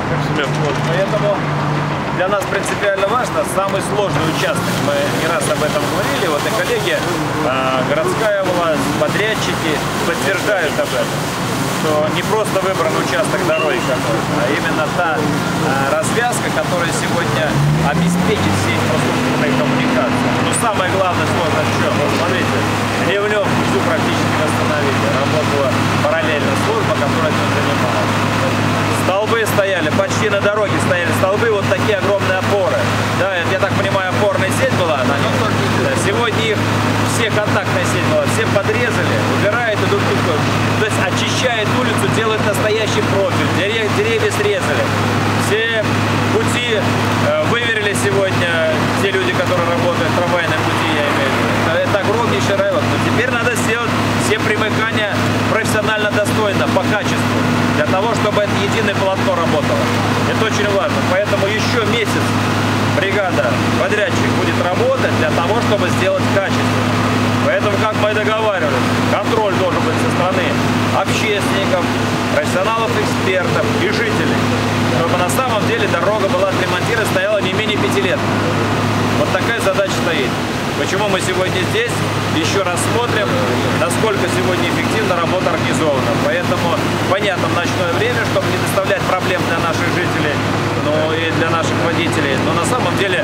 Поэтому для нас принципиально важно самый сложный участок. Мы не раз об этом говорили. Вот и коллеги, городская власть, подрядчики подтверждают об этом, что не просто выбран участок дороги, а именно та развязка, которая сегодня обеспечит все инфраструктурные коммуникации. Но самое главное сложность в чем? Вот смотрите, Ливнев всю практически восстановили. Работала параллельно служба, которая этим занималась. Столбы стояли, почти на дороге стояли столбы, вот такие огромные опоры. Да, это, я так понимаю, опорная сеть была, она не только. Да, сегодня их все контактная сеть была, все подрезали, убирают, идут тупым. То есть очищают улицу, делают настоящий профиль, деревья срезали. Все пути выверили сегодня, те люди, которые работают, трамвайные пути, я имею в виду. Это огромнейший район. Но теперь надо сделать все примыкания профессионально достойно, по качеству, для того, чтобы это единое полотно работало. Это очень важно. Поэтому еще месяц бригада, подрядчик будет работать для того, чтобы сделать качественно. Поэтому, как мы и договаривались, контроль должен быть со стороны общественников, профессионалов, экспертов и жителей, чтобы на самом деле дорога была отремонтирована, стояла не менее 5 лет. Вот такая задача стоит. Почему мы сегодня здесь? Еще раз смотрим, насколько сегодня эффективно работа организована. Поэтому, понятно, в ночное время, чтобы не доставлять проблем для наших жителей, ну и для наших водителей. Но на самом деле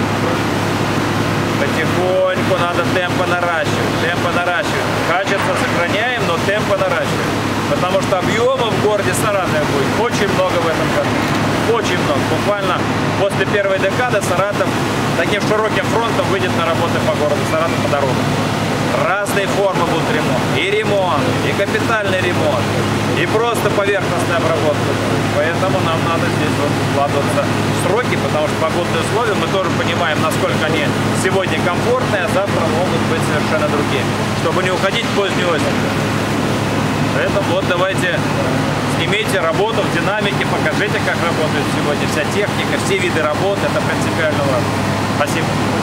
потихоньку надо темпы наращивать. Качество сохраняем, но темпы наращиваем. Потому что объемов в городе Саратове будет очень много в этом году. Очень много. Буквально после первой декады Саратов таким широким фронтом выйдет на работы по городу Саратов, по дорогам. Разные формы будут ремонт, и капитальный ремонт, и просто поверхностная обработка. Поэтому нам надо здесь вот вкладываться в сроки, потому что погодные условия мы тоже понимаем, насколько они сегодня комфортные, а завтра могут быть совершенно другими, чтобы не уходить в позднюю осень. Поэтому вот давайте снимите работу в динамике, покажите, как работает сегодня вся техника, все виды работы, это принципиально важно. Спасибо.